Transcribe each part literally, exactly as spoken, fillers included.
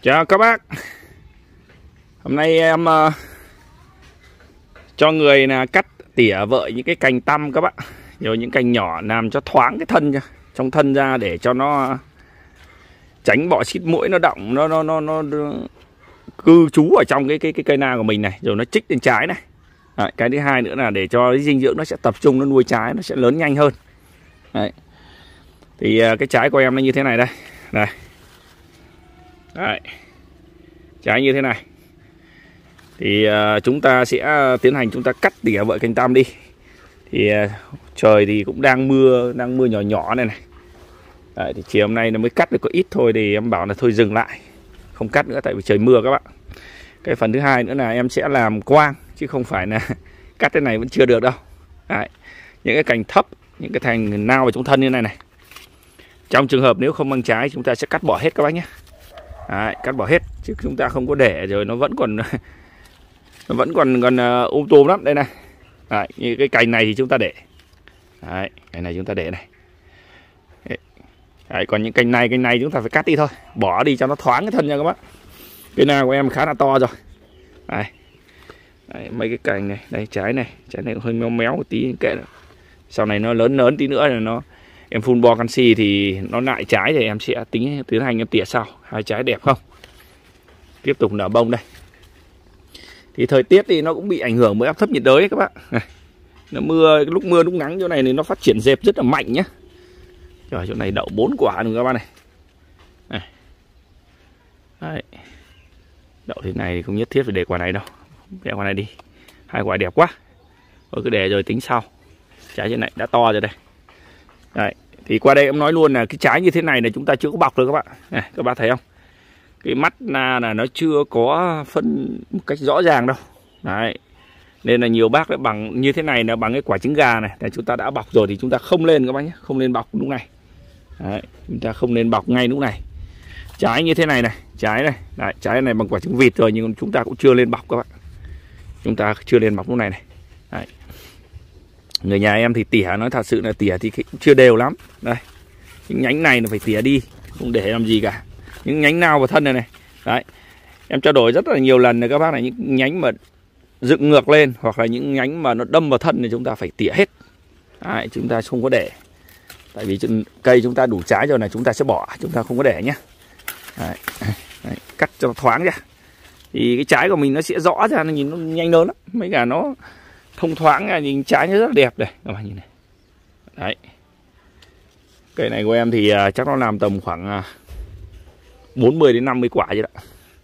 Chào các bác. Hôm nay em uh, cho người là cắt tỉa vợi những cái cành tăm các bạn. Rồi những cành nhỏ làm cho thoáng cái thân ra, trong thân ra để cho nó tránh bọ xít muỗi nó động, nó nó nó nó, nó cư trú ở trong cái cái cái cây na của mình này, rồi nó chích lên trái này. Đấy, cái thứ hai nữa là để cho cái dinh dưỡng nó sẽ tập trung, nó nuôi trái nó sẽ lớn nhanh hơn. Đấy. Thì uh, cái trái của em nó như thế này đây. Đây. Đấy. Trái như thế này. Thì uh, chúng ta sẽ tiến hành chúng ta cắt tỉa vợi cành tăm đi. Thì uh, trời thì cũng đang mưa, đang mưa nhỏ nhỏ này này. Đấy, thì chiều hôm nay nó mới cắt được có ít thôi, thì em bảo là thôi dừng lại, không cắt nữa tại vì trời mưa các bạn. Cái phần thứ hai nữa là em sẽ làm quang, chứ không phải là cắt cái này vẫn chưa được đâu. Đấy. Những cái cành thấp, những cái thành nao vào trong thân như này này, trong trường hợp nếu không mang trái chúng ta sẽ cắt bỏ hết các bác nhé. Đấy, cắt bỏ hết, chứ chúng ta không có để rồi nó vẫn còn nó vẫn còn còn um tùm lắm đây này. Đấy, như cái cành này thì chúng ta để. Đấy, cành này chúng ta để này. Đấy, còn những cành này cành này chúng ta phải cắt đi thôi, bỏ đi cho nó thoáng cái thân nha các bác. Cái nào của em khá là to rồi. Đấy. Đấy, mấy cái cành này, đây trái này, trái này hơi méo méo một tí kệ nữa. Sau này nó lớn lớn tí nữa là nó em phun bo canxi thì nó lại trái, thì em sẽ tính tiến hành em tỉa sau. Hai trái đẹp không? Tiếp tục nở bông đây. Thì thời tiết thì nó cũng bị ảnh hưởng bởi áp thấp nhiệt đới các bạn. Này. Nó mưa, lúc mưa lúc nắng chỗ này thì nó phát triển dẹp rất là mạnh nhá. Trời, chỗ này đậu bốn quả nữa các bạn này. Này. Đấy. Đậu thế này thì không nhất thiết phải để quả này đâu. Để quả này đi. Hai quả đẹp quá. Thôi cứ để rồi tính sau. Trái trên này đã to rồi đây. Đấy. Thì qua đây em nói luôn là cái trái như thế này là chúng ta chưa có bọc được các bạn. Này, các bạn thấy không? Cái mắt na là nó chưa có phân một cách rõ ràng đâu. Đấy. Nên là nhiều bác lại bằng như thế này là bằng cái quả trứng gà này, là chúng ta đã bọc rồi thì chúng ta không lên các bác nhé, không nên bọc lúc này. Đấy, chúng ta không nên bọc ngay lúc này. Trái như thế này này, trái này, đấy, trái này bằng quả trứng vịt rồi nhưng chúng ta cũng chưa lên bọc các bạn. Chúng ta chưa lên bọc lúc này này. Đấy. Người nhà em thì tỉa, nói thật sự là tỉa thì cũng chưa đều lắm. Đây. Những nhánh này là phải tỉa đi, không để làm gì cả. Những nhánh nào vào thân này này. Đấy. Em trao đổi rất là nhiều lần này các bác này, những nhánh mà dựng ngược lên hoặc là những nhánh mà nó đâm vào thân thì chúng ta phải tỉa hết. Đấy, chúng ta không có để. Tại vì cây chúng ta đủ trái rồi này chúng ta sẽ bỏ, chúng ta không có để nhé. Đấy. Đấy, cắt cho nó thoáng ra. Thì cái trái của mình nó sẽ rõ ra, nó nhìn nó nhanh lớn lắm. Mấy cả nó thông thoáng ra, nhìn trái nó rất là đẹp đây. Các bạn nhìn này. Đấy. Cây này của em thì uh, chắc nó làm tầm khoảng uh, bốn mươi đến năm mươi quả vậy đó.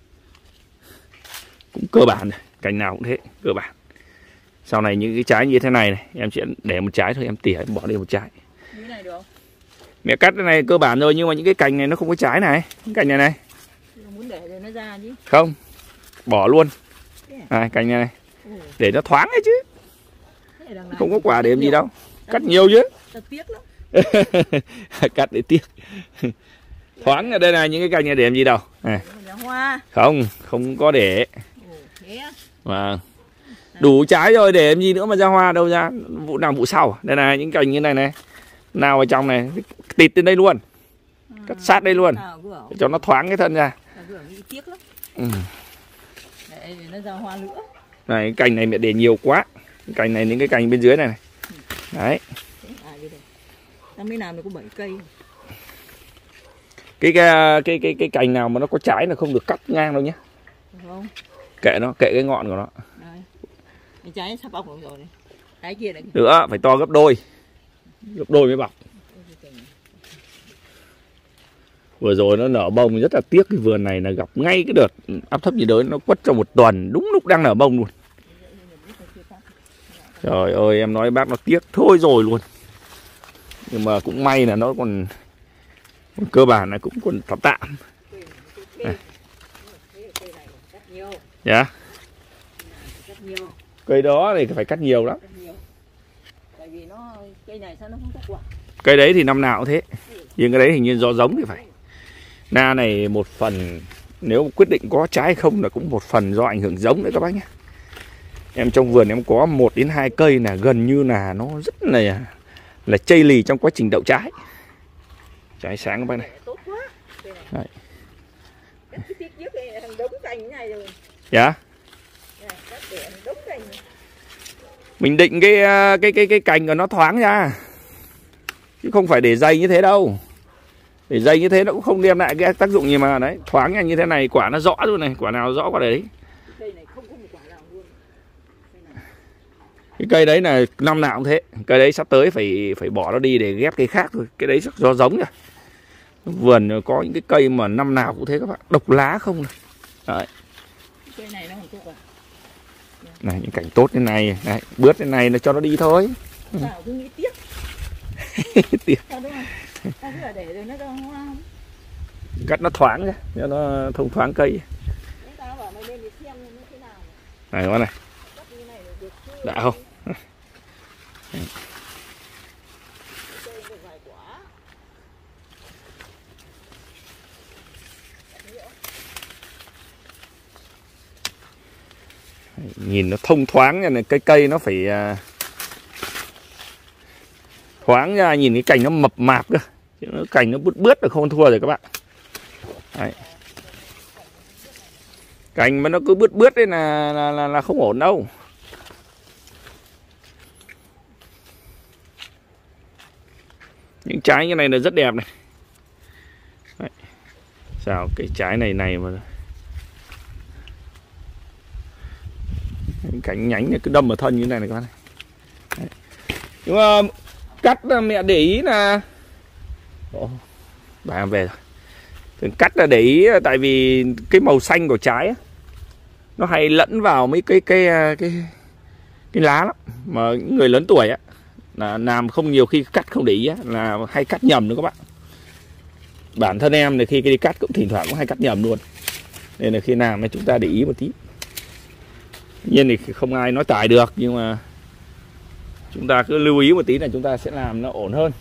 Cũng cơ bản này, cành nào cũng thế, cơ bản. Sau này những cái trái như thế này này, em sẽ để một trái thôi, em tỉa em bỏ đi một trái. Cái này được không? Mẹ cắt cái này cơ bản rồi, nhưng mà những cái cành này nó không có trái này, cái cành này này. Muốn để cho nó ra chứ. Không, bỏ luôn. À, cành này này. Ừ. Để nó thoáng ấy chứ. Không có quả để làm gì đâu. Cắt nhiều chứ. Cắt tiếc lắm. Cắt để tiếc. Thoáng ở đây này, những cái cành này để làm gì đâu. À. Hoa. Không, không có để. Thế á? Vâng. Đủ trái rồi để làm gì nữa mà ra hoa đâu ra. Vụ nào vụ sau. Đây này, những cành như này này. Nào ở trong này, tịt lên đây luôn. Cắt sát đây luôn. Để cho nó thoáng cái thân ra. Tiếc lắm. Ừ. Để nó ra hoa nữa. Này, cái cành này mẹ để nhiều quá. Cái cành này, những cái cành bên dưới này này. Đấy. Năm mới làm được có bảy cây. Cái cái cái cái cái cành nào mà nó có trái là không được cắt ngang đâu nhé. Không. Kệ nó, kệ cái ngọn của nó. Đây. Cái trái sắp bọc rồi này. Cái kia này. Nữa phải to gấp đôi. Gấp đôi mới bọc. Vừa rồi nó nở bông rất là tiếc, cái vườn này là gặp ngay cái đợt áp thấp nhiệt đới nó quất trong một tuần, đúng lúc đang nở bông luôn. Trời ơi, em nói bác nó tiếc thôi rồi luôn. Nhưng mà cũng may là nó còn, còn cơ bản là cũng còn tạm tạm. Dạ. Yeah. Cây đó thì phải cắt nhiều lắm. Tại vì nó cây này sao nó không có quả. Cây đấy thì năm nào cũng thế. Nhưng cái đấy hình như do giống thì phải. Na này một phần nếu quyết định có trái hay không là cũng một phần do ảnh hưởng giống đấy các bác nhé. Em trong vườn em có một đến hai cây là gần như là nó rất là là chây lì trong quá trình đậu trái. Trái sáng các bác này. Đấy. đống cành này rồi. Dạ. Này, cắt tỉa đống cành. Mình định cái cái cái cái cành của nó thoáng ra, chứ không phải để dày như thế đâu. Để dày như thế nó cũng không đem lại cái tác dụng gì mà. Đấy, thoáng ra như thế này quả nó rõ luôn này, quả nào rõ quả đấy. Cây này không có một quả nào luôn. Cái cây đấy là năm nào cũng thế. Cây đấy sắp tới phải phải bỏ nó đi để ghép cây khác thôi. Cái đấy do giống rồi. Vườn có những cái cây mà năm nào cũng thế các bạn, độc lá không này. Đấy. Cây này nó không tốt à? Này những cảnh tốt thế này, đấy, bớt thế này là cho nó đi thôi. Tao cứ nghĩ tiếc. Tiếc. Sao đúng không? Tao cứ là để rồi nó không. Cắt nó thoáng ra, cho nó thông thoáng cây. Tao bảo mày lên để xem như thế nào. Này các bạn này. Đã không? Nhìn nó thông thoáng ra này, cây cây nó phải uh, thoáng ra, nhìn cái cành nó mập mạp cơ, chứ nó cành nó bứt bứt là không thua rồi các bạn. Đấy. Cành mà nó cứ bứt bứt đấy là, là là là không ổn đâu. Những trái như này là rất đẹp này. Đấy. Sao cái trái này này mà cánh nhánh này cứ đâm vào thân như thế này này các bạn này. Đấy. Nhưng mà cắt mẹ để ý là Ồ, bà em về rồi. Cắt là để ý tại vì cái màu xanh của trái nó hay lẫn vào mấy cái cái cái cái lá lắm, mà những người lớn tuổi á là làm không nhiều khi cắt không để ý á, là hay cắt nhầm nữa các bạn. Bản thân em thì khi đi cắt cũng thỉnh thoảng cũng hay cắt nhầm luôn, nên là khi làm thì chúng ta để ý một tí. Nhiên thì không ai nói tài được, nhưng mà chúng ta cứ lưu ý một tí là chúng ta sẽ làm nó ổn hơn.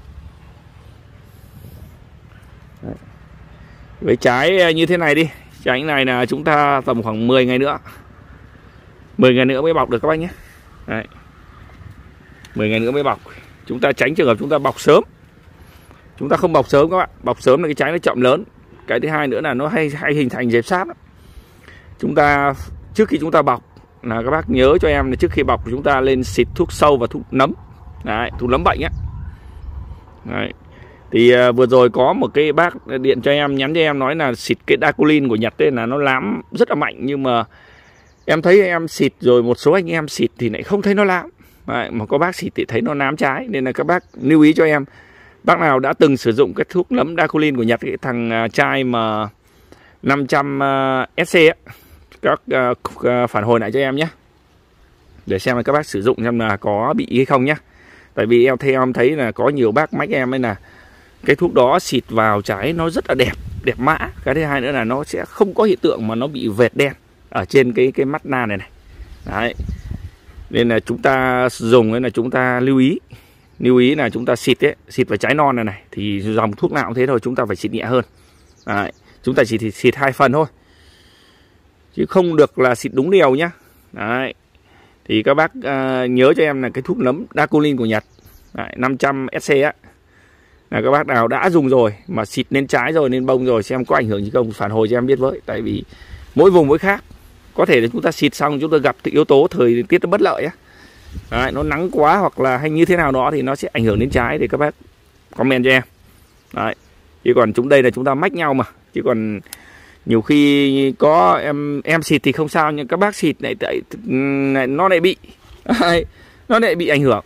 Đấy. Với trái như thế này đi, trái này là chúng ta tầm khoảng mười ngày nữa, mười ngày nữa mới bọc được các bác nhé. Đấy. mười ngày nữa mới bọc. Chúng ta tránh trường hợp chúng ta bọc sớm. Chúng ta không bọc sớm các bạn, bọc sớm là cái trái nó chậm lớn. Cái thứ hai nữa là nó hay hay hình thành dẹp sáp. Chúng ta trước khi chúng ta bọc là các bác nhớ cho em là trước khi bọc chúng ta lên xịt thuốc sâu và thuốc nấm. Đấy, thuốc nấm bệnh á. Đấy. Thì uh, vừa rồi có một cái bác điện cho em, nhắn cho em nói là xịt cái Daculin của Nhật ấy là nó lám rất là mạnh, nhưng mà em thấy em xịt rồi một số anh em xịt thì lại không thấy nó lám. Đấy, mà có bác xịt thì thấy nó nám trái, nên là các bác lưu ý cho em. Bác nào đã từng sử dụng cái thuốc nấm Daculin của Nhật, cái thằng uh, chai mà năm trăm uh, S C á, các uh, phản hồi lại cho em nhé, để xem là các bác sử dụng xem là có bị hay không nhé. Tại vì em theo em thấy là có nhiều bác mách em ấy là cái thuốc đó xịt vào trái nó rất là đẹp, đẹp mã. Cái thứ hai nữa là nó sẽ không có hiện tượng mà nó bị vệt đen ở trên cái cái mắt na này này. Đấy. Nên là chúng ta dùng ấy là chúng ta lưu ý, lưu ý là chúng ta xịt ấy, xịt vào trái non này này thì dòng thuốc nào cũng thế thôi, chúng ta phải xịt nhẹ hơn. Đấy. Chúng ta chỉ xịt hai phần thôi, chứ không được là xịt đúng liều nhá. Đấy. Thì các bác uh, nhớ cho em là cái thuốc nấm Daculin của Nhật, đấy, năm trăm S C á, là các bác nào đã dùng rồi mà xịt lên trái rồi, lên bông rồi, xem có ảnh hưởng gì không, phản hồi cho em biết với. Tại vì mỗi vùng mỗi khác, có thể là chúng ta xịt xong chúng ta gặp yếu tố thời tiết nó bất lợi á, đấy, nó nắng quá hoặc là hay như thế nào đó thì nó sẽ ảnh hưởng đến trái, thì các bác comment cho em. Đấy. Chứ còn chúng đây là chúng ta mách nhau mà, chứ còn nhiều khi có em em xịt thì không sao, nhưng các bác xịt này, này nó lại bị nó lại bị ảnh hưởng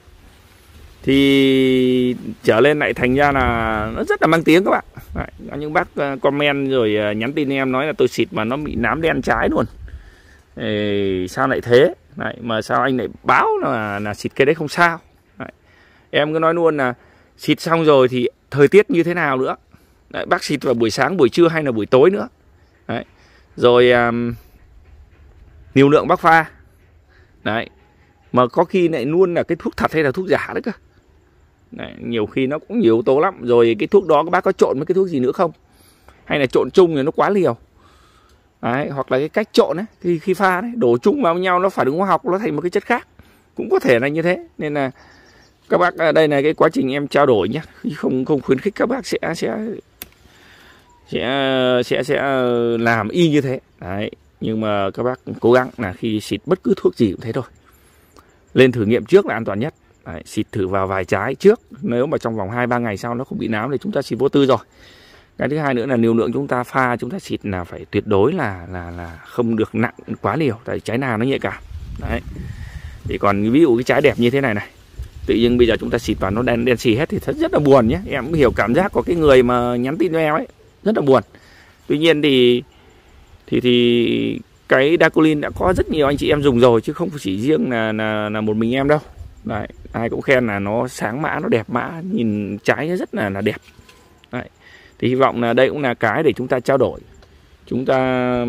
thì trở lên lại thành ra là nó rất là mang tiếng các bạn. Đấy, có những bác comment rồi nhắn tin em nói là tôi xịt mà nó bị nám đen trái luôn. Ê, sao lại thế? Đấy, mà sao anh lại báo là là xịt cái đấy không sao? Đấy, em cứ nói luôn là xịt xong rồi thì thời tiết như thế nào nữa? Đấy, bác xịt vào buổi sáng, buổi trưa hay là buổi tối nữa? Đấy. Rồi um, liều lượng bác pha. Đấy. Mà có khi lại luôn là cái thuốc thật hay là thuốc giả đấy cơ. Đấy, nhiều khi nó cũng nhiều yếu tố lắm. Rồi cái thuốc đó các bác có trộn với cái thuốc gì nữa không? Hay là trộn chung thì nó quá liều. Đấy, hoặc là cái cách trộn ấy, thì khi pha đấy, đổ chung vào nhau nó phản ứng hóa học, nó thành một cái chất khác. Cũng có thể là như thế. Nên là các bác, đây là cái quá trình em trao đổi nhé, không không khuyến khích các bác sẽ sẽ sẽ sẽ sẽ làm y như thế. Đấy, nhưng mà các bác cố gắng là khi xịt bất cứ thuốc gì cũng thế thôi, lên thử nghiệm trước là an toàn nhất. Đấy, xịt thử vào vài trái trước, nếu mà trong vòng hai ba ngày sau nó không bị nám thì chúng ta xịt vô tư rồi. Cái thứ hai nữa là liều lượng chúng ta pha, chúng ta xịt là phải tuyệt đối là là là không được nặng quá liều, tại trái nào nó nhạy cảm. Đấy. Thì còn ví dụ cái trái đẹp như thế này này, tự nhiên bây giờ chúng ta xịt vào nó đen đen xì hết thì thật rất là buồn nhé. Em cũng hiểu cảm giác của cái người mà nhắn tin cho em ấy, rất là buồn. Tuy nhiên thì thì thì cái Dacolin đã có rất nhiều anh chị em dùng rồi, chứ không chỉ riêng là là, là một mình em đâu. Đấy, ai cũng khen là nó sáng mã, nó đẹp mã, nhìn trái nó rất là là đẹp. Đấy. Thì hy vọng là đây cũng là cái để chúng ta trao đổi, chúng ta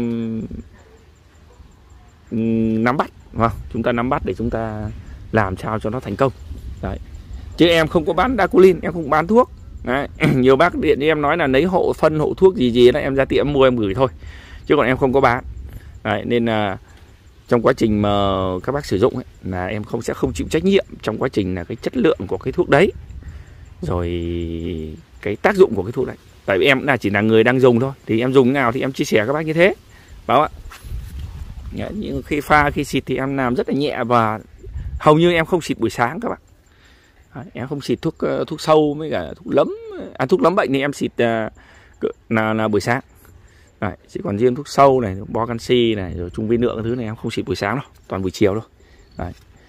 nắm bắt, đúng không? Chúng ta nắm bắt để chúng ta làm sao cho nó thành công. Đấy. Chứ em không có bán Dacolin, em không bán thuốc. Đấy. Nhiều bác điện cho em nói là lấy hộ phân, hộ thuốc gì gì đó, em ra tiệm mua em gửi thôi, chứ còn em không có bán. Đấy, nên là trong quá trình mà các bác sử dụng ấy, là em không sẽ không chịu trách nhiệm trong quá trình là cái chất lượng của cái thuốc đấy, rồi cái tác dụng của cái thuốc đấy. Tại vì em cũng là chỉ là người đang dùng thôi, thì em dùng nào thì em chia sẻ các bác như thế, báo ạ. Nhưng khi pha, khi xịt thì em làm rất là nhẹ, và hầu như em không xịt buổi sáng các bạn. Đấy, em không xịt thuốc thuốc sâu với cả thuốc lấm, à, thuốc lấm bệnh thì em xịt uh, là, là buổi sáng. Đấy, chỉ còn riêng thuốc sâu này, bo canxi này, rồi trung vi lượng cái thứ này em không xịt buổi sáng đâu, toàn buổi chiều thôi. Đấy.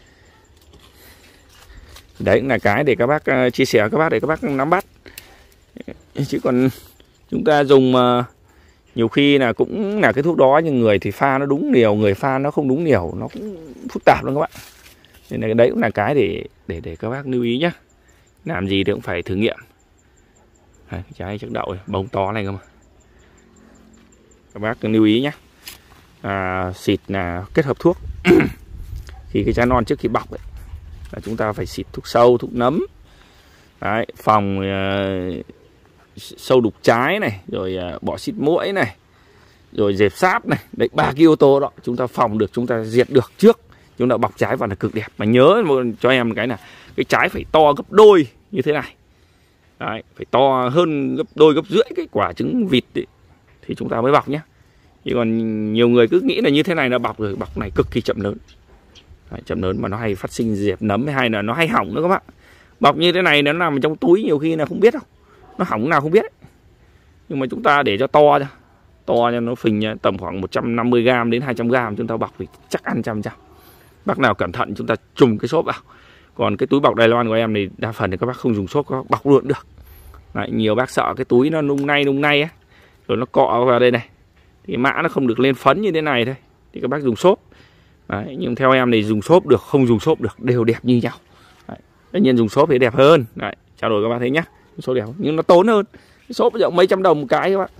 Đấy cũng là cái để các bác uh, chia sẻ các bác để các bác nắm bắt. Chứ còn chúng ta dùng uh, nhiều khi là cũng là cái thuốc đó, nhưng người thì pha nó đúng liều, người pha nó không đúng liều, nó cũng phức tạp lắm các bạn. Nên là đấy cũng là cái để để để các bác lưu ý nhé. Làm gì thì cũng phải thử nghiệm. Đấy, trái chắc đậu bông to này cơ mà. Các bác lưu ý nhé. À, xịt là kết hợp thuốc. Khi cái trái non trước khi bọc ấy, là chúng ta phải xịt thuốc sâu, thuốc nấm. Đấy, phòng uh, sâu đục trái này, rồi uh, bỏ xịt muỗi này, rồi dẹp sáp này. Đấy, ba cái yếu tố đó chúng ta phòng được, chúng ta diệt được trước. Chúng ta bọc trái vào là cực đẹp. Mà nhớ cho em một cái là cái trái phải to gấp đôi như thế này. Đấy, phải to hơn gấp đôi, gấp rưỡi cái quả trứng vịt ấy, thì chúng ta mới bọc nhé. Chứ còn nhiều người cứ nghĩ là như thế này là bọc rồi, bọc này cực kỳ chậm lớn. Đấy, chậm lớn mà nó hay phát sinh dẹp nấm, hay là nó hay hỏng nữa các bạn. Bọc như thế này nó nằm trong túi nhiều khi là không biết đâu, nó hỏng nào không biết ấy. Nhưng mà chúng ta để cho to ra, to cho nó phình tầm khoảng một trăm năm mươi gam đến hai trăm gam, chúng ta bọc thì chắc ăn trăm trăm. Bác nào cẩn thận chúng ta trùm cái xốp vào. Còn cái túi bọc Đài Loan của em thì đa phần thì các bác không dùng xốp, các bác bọc luôn được. Đấy, nhiều bác sợ cái túi nó nung nay nung nay á, rồi nó cọ vào đây này, thì mã nó không được lên phấn như thế này thôi, thì các bác dùng xốp. Đấy, nhưng theo em thì dùng xốp được, không dùng xốp được, đều đẹp như nhau. Đấy, tất nhiên dùng xốp thì đẹp hơn. Đấy, trao đổi các bác thấy nhá, xốp đẹp nhưng nó tốn hơn. Cái xốp rộng mấy trăm đồng một cái các bạn.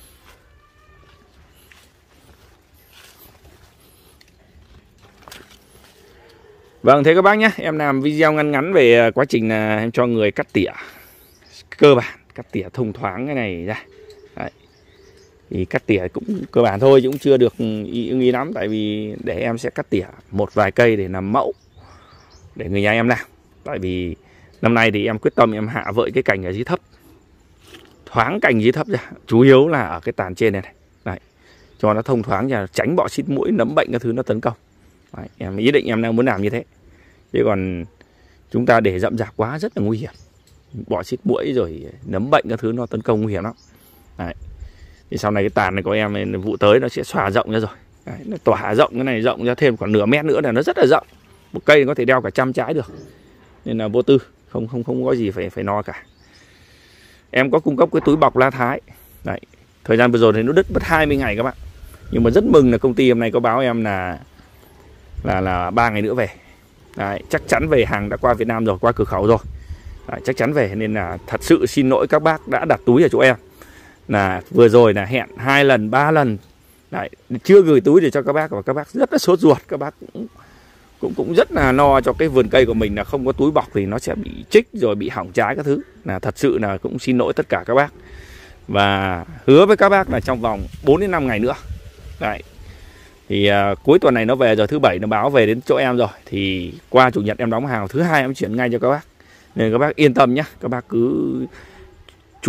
Vâng, thế các bác nhé, em làm video ngắn ngắn về quá trình là em cho người cắt tỉa cơ bản, cắt tỉa thông thoáng cái này ra. Đấy. Thì cắt tỉa cũng cơ bản thôi, chứ cũng chưa được ý, ý lắm. Tại vì để em sẽ cắt tỉa một vài cây để làm mẫu, để người nhà em làm. Tại vì năm nay thì em quyết tâm em hạ vợi cái cành ở dưới thấp, thoáng cành dưới thấp ra, chủ yếu là ở cái tàn trên này này. Đấy. Cho nó thông thoáng ra, tránh bọ xít muỗi, nấm bệnh các thứ nó tấn công. Đấy, em ý định em đang muốn làm như thế. Chứ còn chúng ta để rậm rạp quá rất là nguy hiểm. Bọ xít muỗi rồi nấm bệnh các thứ nó tấn công nguy hiểm lắm. Đấy. Thì sau này cái tàn này của em vụ tới nó sẽ xòa rộng ra rồi. Đấy, nó tỏa rộng cái này, rộng ra thêm khoảng nửa mét nữa là nó rất là rộng. Một cây có thể đeo cả trăm trái được. Nên là vô tư, không không không có gì phải phải no cả. Em có cung cấp cái túi bọc La Thái. Đấy. Thời gian vừa rồi thì nó đứt mất hai mươi ngày các bạn. Nhưng mà rất mừng là công ty hôm nay có báo em là là là ba ngày nữa về. Đấy, chắc chắn về, hàng đã qua Việt Nam rồi, qua cửa khẩu rồi. Đấy, chắc chắn về, nên là thật sự xin lỗi các bác đã đặt túi ở chỗ em. Là vừa rồi là hẹn hai lần, ba lần. Đấy, chưa gửi túi để cho các bác, và các bác rất là sốt ruột, các bác cũng cũng cũng rất là lo cho cái vườn cây của mình là không có túi bọc thì nó sẽ bị trích rồi bị hỏng trái các thứ. Là thật sự là cũng xin lỗi tất cả các bác. Và hứa với các bác là trong vòng bốn đến năm ngày nữa. Đấy. Thì uh, cuối tuần này nó về rồi, thứ bảy nó báo về đến chỗ em rồi. Thì qua chủ nhật em đóng hàng, thứ hai em chuyển ngay cho các bác. Nên các bác yên tâm nhé, các bác cứ chủ động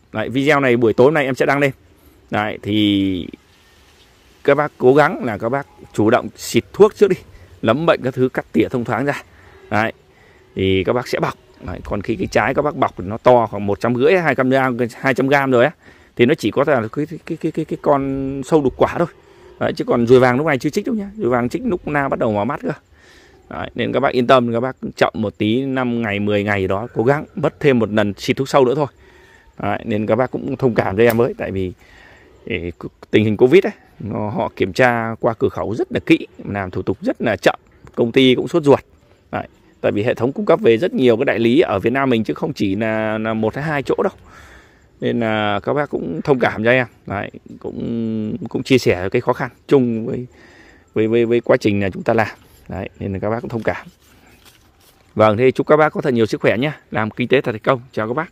Đấy, video này buổi tối hôm nay em sẽ đăng lên. Đấy, thì các bác cố gắng là các bác chủ động xịt thuốc trước đi, nấm bệnh các thứ cắt tỉa thông thoáng ra. Đấy, thì các bác sẽ bọc. Đấy, còn khi cái trái các bác bọc nó to khoảng một trăm rưỡi hai trăm gram hai trăm gram rồi á, thì nó chỉ có là cái cái cái cái, cái con sâu đục quả thôi. Đấy, chứ còn ruồi vàng lúc này chưa trích đâu nhá, ruồi vàng trích lúc nào bắt đầu mở mắt cơ. Đấy, nên các bác yên tâm, các bác chậm một tí, năm ngày mười ngày đó cố gắng mất thêm một lần xịt thuốc sâu nữa thôi. Đấy, nên các bác cũng thông cảm cho em với, tại vì để, tình hình Covid ấy, họ kiểm tra qua cửa khẩu rất là kỹ, làm thủ tục rất là chậm, công ty cũng sốt ruột. Đấy, tại vì hệ thống cung cấp về rất nhiều cái đại lý ở Việt Nam mình chứ không chỉ là, là một hay hai chỗ đâu. Nên là các bác cũng thông cảm cho em. Đấy, cũng cũng chia sẻ cái khó khăn chung với với với, với quá trình là chúng ta làm. Đấy, nên là các bác cũng thông cảm. Vâng, thế chúc các bác có thật nhiều sức khỏe nhé, làm kinh tế thật thành công. Chào các bác.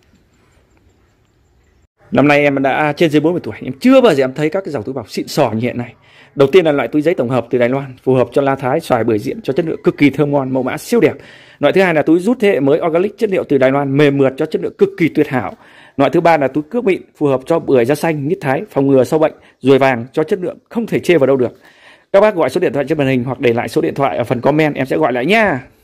Năm nay em đã trên dưới bốn mươi tuổi, em chưa bao giờ em thấy các cái dòng túi bọc xịn sò như hiện nay. Đầu tiên là loại túi giấy tổng hợp từ Đài Loan, phù hợp cho la thái, xoài, bưởi diễn, cho chất lượng cực kỳ thơm ngon, mẫu mã siêu đẹp. Loại thứ hai là túi rút thế hệ mới organic, chất liệu từ Đài Loan, mềm mượt, cho chất lượng cực kỳ tuyệt hảo. Loại thứ ba là túi cước mịn, phù hợp cho bưởi da xanh, mít thái, phòng ngừa sâu bệnh, ruồi vàng, cho chất lượng không thể chê vào đâu được. Các bác gọi số điện thoại trên màn hình hoặc để lại số điện thoại ở phần comment, em sẽ gọi lại nha.